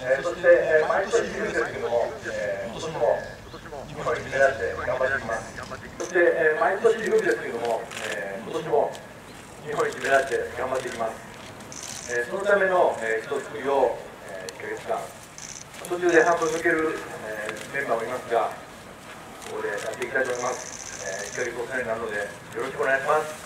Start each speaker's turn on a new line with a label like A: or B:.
A: そして、毎年いるんですけども、今年も日本一目指して頑張っていきます。そして、毎年いるんですけども、今年も日本一目指して頑張っていきます。そのための人作りを1ヶ月間、途中で半分抜けるメンバーもいますが、ここでやっていきたいと思います。1ヶ月お世話になるのでよろしくお願いします。